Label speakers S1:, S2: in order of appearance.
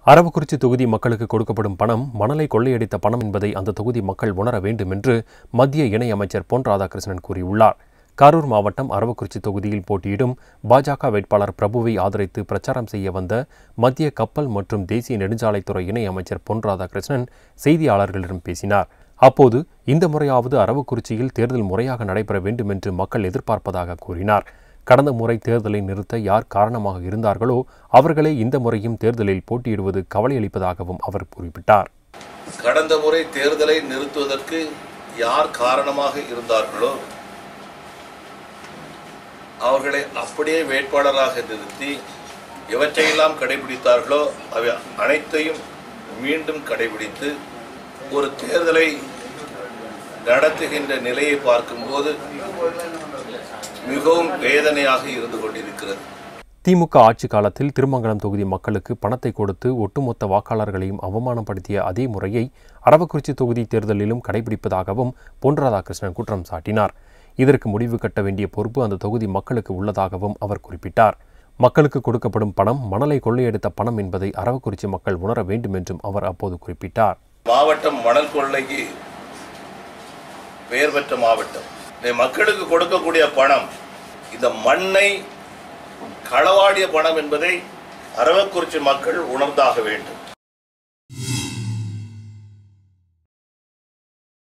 S1: அரவக்குறிச்சி தொகுதி மக்களுக்கு கொடுக்கப்படும் பணம் மணலை கொள்ளையடித்த பணம் என்பதை அந்த தொகுதி மக்கள் உணர வேண்டும் என்று மத்திய இணையமைச்சர் பொன் ராதாகிருஷ்ணன் கூறியுள்ளார். கரூர் மாவட்டம் அரவக்குறிச்சி தொகுதியில் போட்டியிடும் பாஜக வேட்பாளர் பிரபுவை ஆதரித்து பிரச்சாரம் செய்ய வந்த மத்திய கப்பல் மற்றும் தேசிய நெடுஞ்சாலைத்துறை இணையமைச்சர் பொன் ராதாகிருஷ்ணன் செய்தியாளர்களிடம் பேசினார். அப்போது இந்த முறையாவது அரவக்குறிச்சியில் தேர்தல் முறையாக நடைபெற வேண்டும் என்று மக்கள் எதிர்பார்ப்பதாக கூறினார். கடந்த முறை தேர்தலை நிறுத்த யார் காரணமாக இருந்தார்களோ அவர்களே இந்த முறையும் தேர்தலில் போட்டியிடுவது கவலையளிப்பதாகவும் அவர் குறிப்பிட்டார்.
S2: கடந்த முறை தேர்தலை நிறுத்துவதற்கு யார் காரணமாக இருந்தார்களோ அவர்களை அப்படியே வேட்பாளராக நிறுத்தி எவற்றையெல்லாம் கடைபிடித்தார்களோ அவை அனைத்தையும் மீண்டும் கடைபிடித்து ஒரு தேர்தலை நடத்துகின்ற நிலையை பார்க்கும்போது மிகவும் வேதனையாக இருந்து கொண்டிருக்கிறது.
S1: திமுக ஆட்சி காலத்தில் திருமங்கலம் தொகுதி மக்களுக்கு பணத்தை கொடுத்து ஒட்டுமொத்த வாக்காளர்களையும் அவமானப்படுத்திய அதே முறையை அரவக்குறிச்சி தொகுதி தேர்தலிலும் கடைபிடிப்பதாகவும் பொன் ராதாகிருஷ்ணன் குற்றம் சாட்டினார். இதற்கு முடிவு கட்ட வேண்டிய பொறுப்பு அந்த தொகுதி மக்களுக்கு உள்ளதாகவும் அவர் குறிப்பிட்டார். மக்களுக்கு கொடுக்கப்படும் பணம் மணலை கொள்ளையடித்த பணம் என்பதை அரவக்குறிச்சி மக்கள் உணர வேண்டும் என்றும் அவர் அப்போது குறிப்பிட்டார்.
S2: மாவட்டம் மணல் கொள்ளைக்கு பெயர் பெற்ற மாவட்டம். மக்களுக்கு கொடுக்கக்கூடிய பணம் இந்த மண்ணை களவாடிய பணம் என்பதை அரவக்குறிச்சி மக்கள் உணர்ந்தாக வேண்டும்.